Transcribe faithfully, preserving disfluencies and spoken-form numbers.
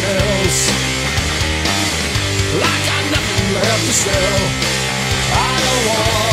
else. I got nothing left to sell. I don't want